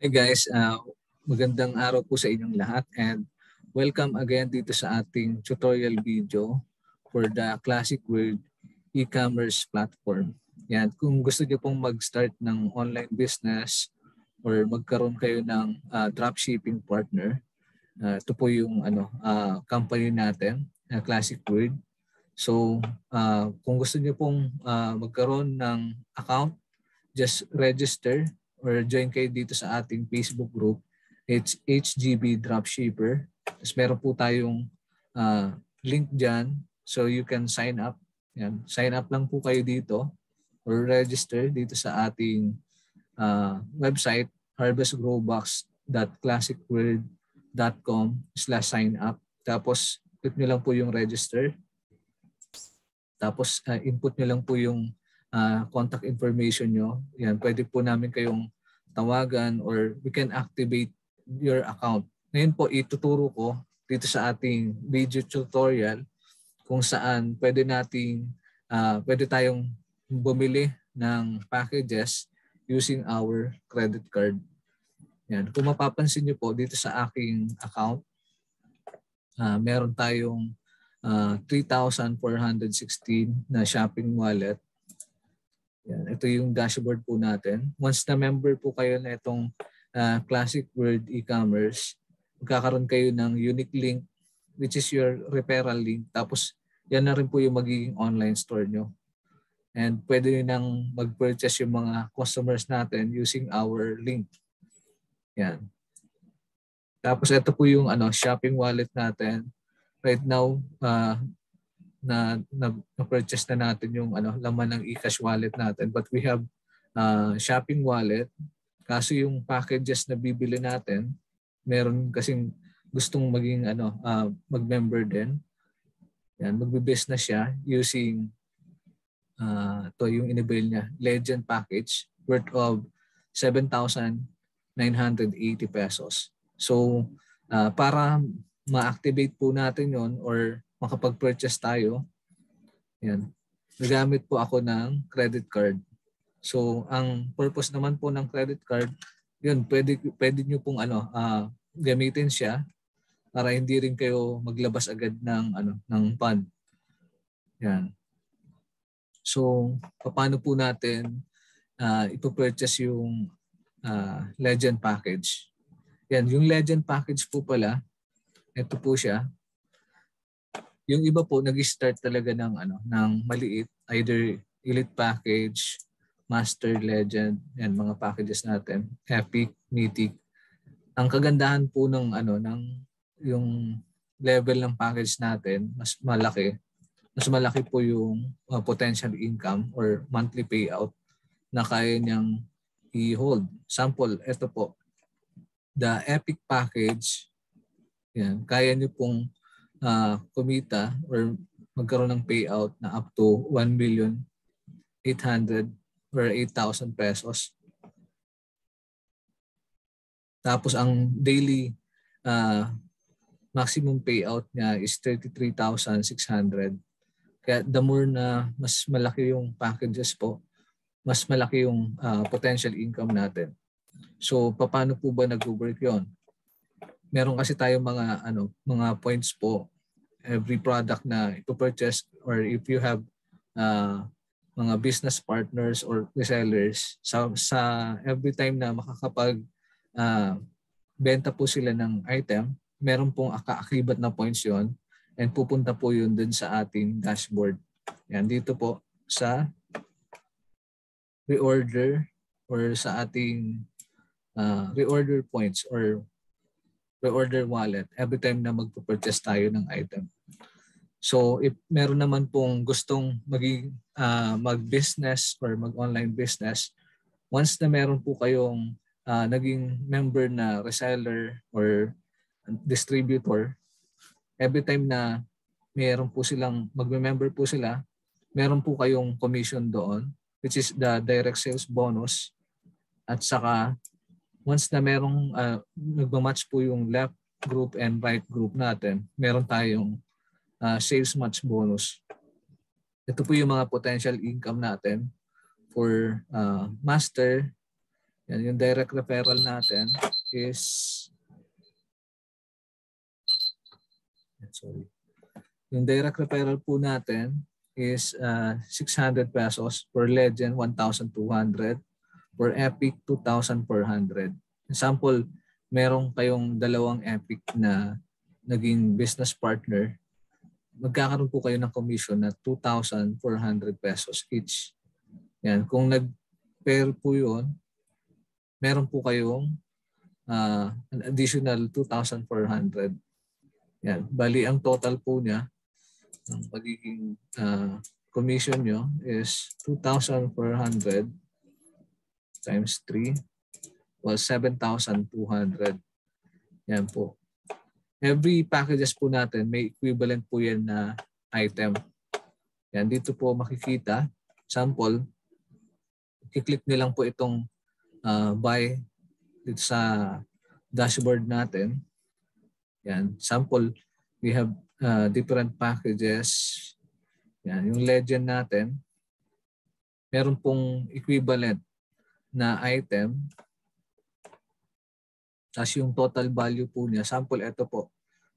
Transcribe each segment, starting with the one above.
Hey guys, magandang araw po sa inyong lahat and welcome again dito sa ating tutorial video for the Classic World e-commerce platform. Yan, kung gusto niyo pong mag-start ng online business or magkaroon kayo ng dropshipping partner, ito po yung company natin, Classic World. So, kung gusto niyo pong magkaroon ng account, just register or join kayo dito sa ating Facebook group. It's HGB Dropshipper. Tapos meron po tayong link dyan so you can sign up. Yan. Sign up lang po kayo dito or register dito sa ating website harvestgrowbox.classicworld.com/sign up. Tapos click nyo lang po yung register. Tapos input nyo lang po yung contact information nyo. Yan, pwede po namin kayong tawagan or we can activate your account. Ngayon po ituturo ko dito sa ating video tutorial kung saan pwede tayong bumili ng packages using our credit card. Yan. Kung mapapansin nyo po dito sa aking account, meron tayong 3,416 na shopping wallet. Yan, ito yung dashboard po natin. Once na member po kayo na itong Classic World e-commerce, magkakaroon kayo ng unique link which is your referral link. Tapos yan na rin po yung magiging online store nyo. And pwede nang mag-purchase yung mga customers natin using our link. Yan. Tapos ito po yung shopping wallet natin. Right now, na-purchase na natin yung laman ng eCash wallet natin, but we have shopping wallet. Kaso yung packages na bibili natin, meron kasing gustong maging mag-member din. Yan, magbe-business siya using ito yung in-avail niya, Legend package worth of 7,980 pesos. So para ma-activate po natin yon or makapag-purchase tayo, yan, nagamit po ako ng credit card. So, ang purpose naman po ng credit card, yun, pwede nyo pong gamitin siya para hindi rin kayo maglabas agad ng fund. Yan. So, paano po natin ipo-purchase yung Legend package? Yan, yung Legend package po pala, ito po siya. Yung iba po nag-start talaga ng maliit, either Elite package, Master, Legend, yan mga packages natin, Epic, Mythic. Ang kagandahan po ng yung level ng package natin, mas malaki po yung potential income or monthly payout na kaya niyang i-hold. Sample, ito po, the Epic package, yan, kaya niyo pong kumita or magkaroon ng payout na up to 1,800,000 or 8,000 pesos. Tapos ang daily maximum payout niya is 33,600. Kaya the more na mas malaki yung packages po, mas malaki yung potential income natin. So paano po ba nag-work yun? Meron kasi tayong mga points po every product na ito-purchase, or if you have mga business partners or resellers, sa every time na makakapag benta po sila ng item, meron pong kaakibat na points yon and pupunta po yun dun sa ating dashboard. Yan, dito po sa reorder or sa ating reorder points or reorder wallet every time na magpo-purchase tayo ng item. So if meron naman pong gustong mag-business or mag-online business, once na meron po kayong naging member na reseller or distributor, every time na meron po silang magme-member po sila, meron po kayong commission doon, which is the direct sales bonus. At saka once na merong nagmamatch po yung left group and right group natin, meron tayong sales match bonus. Ito po yung mga potential income natin for master Yan, yung direct referral natin is Yung direct referral po natin is 600 pesos. For Legend, 1,200. For Epic, 2,400. Example, merong kayong dalawang Epic na naging business partner. Magkakaroon po kayo ng commission na 2,400 pesos each. Yan. Kung nag-pair po yun, meron po kayong an additional 2,400. Yan. Bali, ang total po niya, ang magiging commission nyo is 2,400 times 3 was 7,200. Yan po. Every packages po natin, may equivalent po yan na item. Yan, dito po makikita. Sample, i-click nyo lang po itong buy dito sa dashboard natin. Yan, sample, we have different packages. Yan, yung Legend natin, meron pong equivalent na item. Tapos yung total value po niya, sample ito po,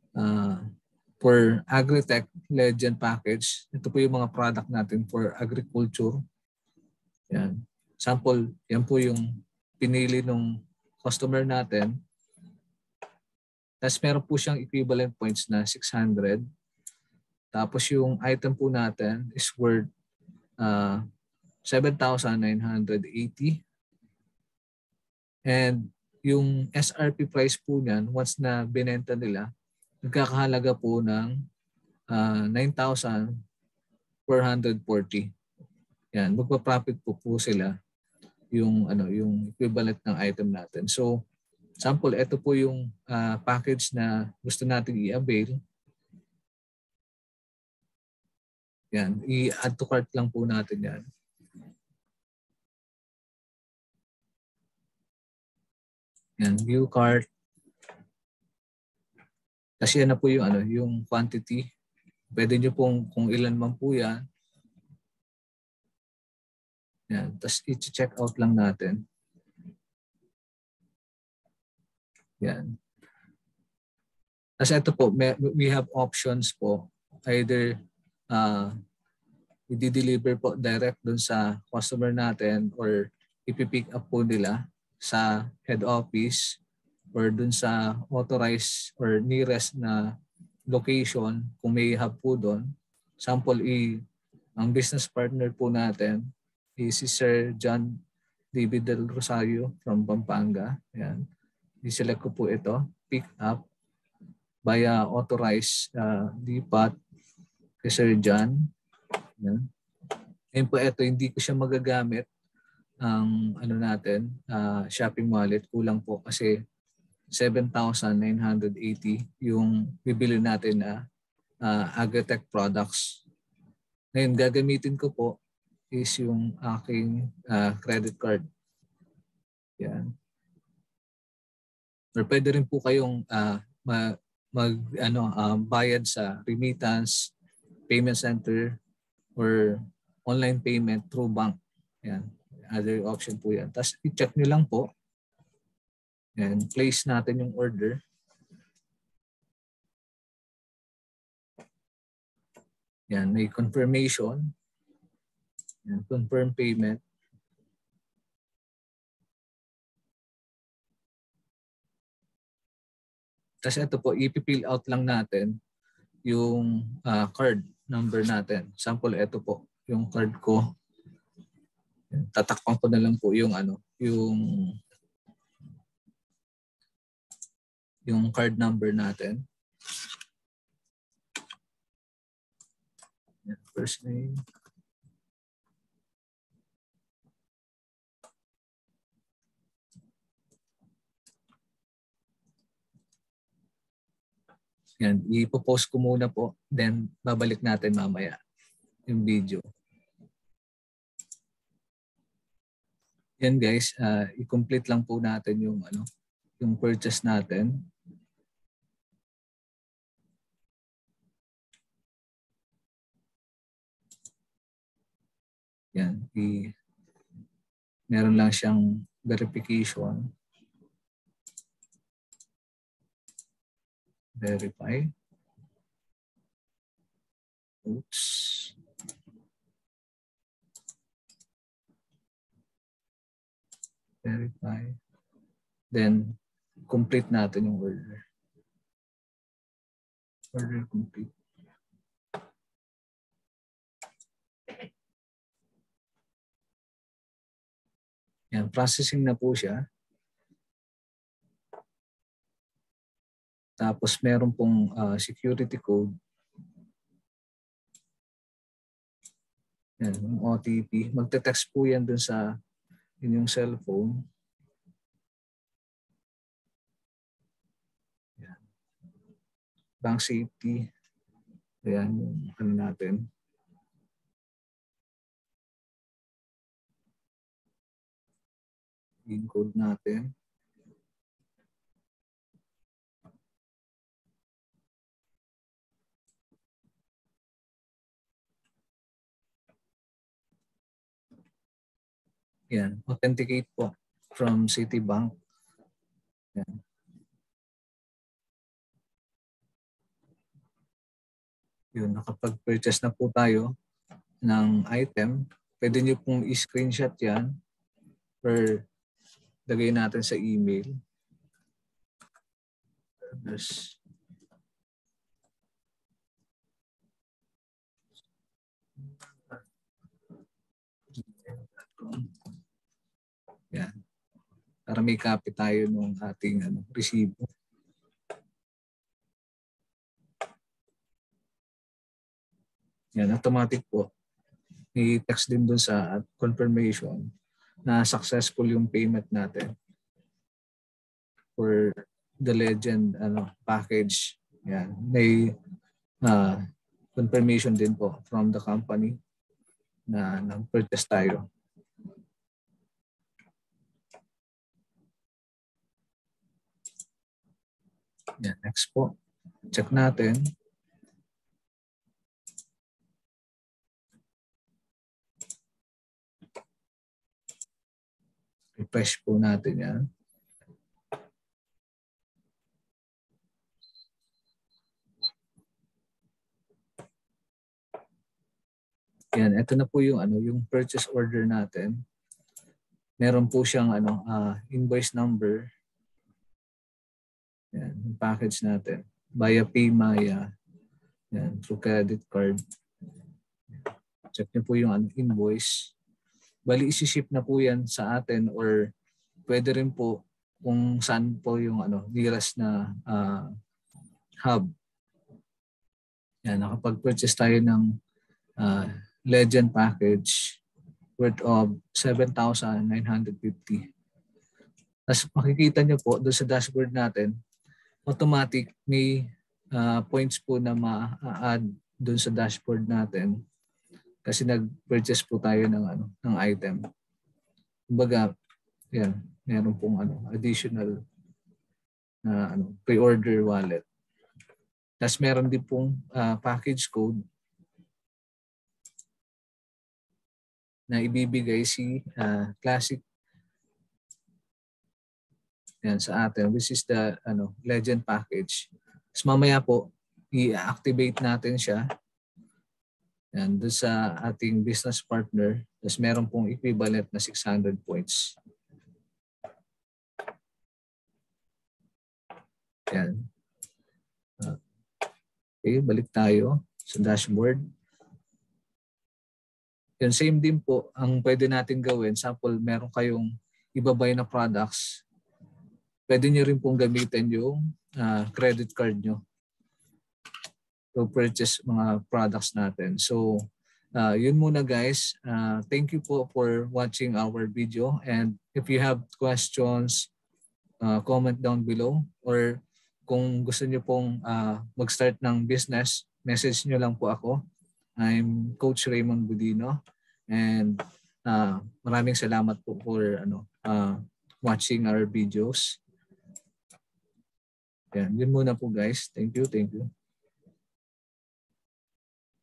for Agritech Legend package, ito po yung mga product natin for agriculture. Yan. Sample, yan po yung pinili ng customer natin. Tapos meron po siyang equivalent points na 600. Tapos yung item po natin is worth 7,980. And yung SRP price po niyan, once na binenta nila, nagkakahalaga po ng 9,440. Yan, magpa-profit po sila yung yung equivalent ng item natin. So, sample, ito po yung package na gusto natin i-avail. Yan, i-add to cart lang po natin yan. Yan, view cart. Kasi yan na po yung yung quantity. Pwede nyo pong kung ilan man po yan. Yan, tapos i-check out lang natin. Yan. Kasi ito po, we have options po. Either i-deliver po direct dun sa customer natin or ipipick up po nila sa head office or dun sa authorized or nearest na location kung may hub po doon. Sample, ang business partner po natin is si Sir John David Del Rosario from Pampanga. Yan. I-select ko po ito, pick up via authorized DPAT kay Sir John. Yan. Ngayon po ito, hindi ko siya magagamit ang natin, shopping wallet. Kulang po kasi 7,980 yung bibili natin na Agritech products. Ngayon, gagamitin ko po is yung aking credit card. Yan. Or pwede rin po kayong bayad sa remittance, payment center, or online payment through bank. Yan. Other option po yan. Tapos i-check nyo lang po. And place natin yung order. Yan. May confirmation. Yan. Confirm payment. Tapos ito po, ipifill out lang natin yung card number natin. Sample, ito po, yung card ko. Tatakpan ko na lang po yung yung card number natin. First name. Yan, ipopost ko muna po, then babalik natin mamaya yung video. Yan guys, i-complete lang po natin yung yung purchase natin. Yan, meron lang siyang verification. Verify. Oops. Verify. Then, complete natin yung order. Order complete. Yan, processing na po siya. Tapos meron pong security code. Yan, yung OTP. Magte-text po yan dun sa inyong cellphone. Yan. Bank safety. Ayan yung ano natin. Yung code natin. Yan, authenticate po from Citibank. Yan. Yun, nakapag-purchase na po tayo ng item. Pwede nyo pong i-screenshot yan or lagay natin sa email. There's yan. Para may copy tayo ng ating resibo. Yan, automatic po. May text din dun sa confirmation na successful yung payment natin for the Legend package. Yan. May confirmation din po from the company na nag-purchase tayo. Yan, next po. Check natin. Refresh po natin yan. Yan, ito na po yung yung purchase order natin. Meron po siyang invoice number. Yan, yung package natin via PayMaya. Yan, through credit card. Check niyo po yung invoice. Bali isi-ship na po yan sa atin or pwede rin po kung saan po yung nearest na hub. Yan, nakapag-purchase tayo ng Legend package worth of 7,950. Tapos makikita nyo po doon sa dashboard natin, automatic may points po na ma-add doon sa dashboard natin kasi nag-purchase po tayo ng item. Kumbaga, yan, meron pong additional na pre-order wallet. Tapos meron din pong package code na ibibigay si Classic yan sa atin, which is the Legend package. Tapos mamaya po i-activate natin siya yan doon sa ating business partner. Tapos meron pong equivalent na 600 points. Yan. Okay, balik tayo sa dashboard. Yan, same din po ang pwede natin gawin. Sample, meron kayong ibabay na products. Pwede nyo rin pong gamitin yung credit card nyo to purchase mga products natin. So, yun muna guys. Thank you po for watching our video. And if you have questions, comment down below. Or kung gusto nyo pong mag-start ng business, message nyo lang po ako. I'm Coach Raymond Budino. And maraming salamat po for watching our videos. Yan, yun muna po guys. Thank you, thank you.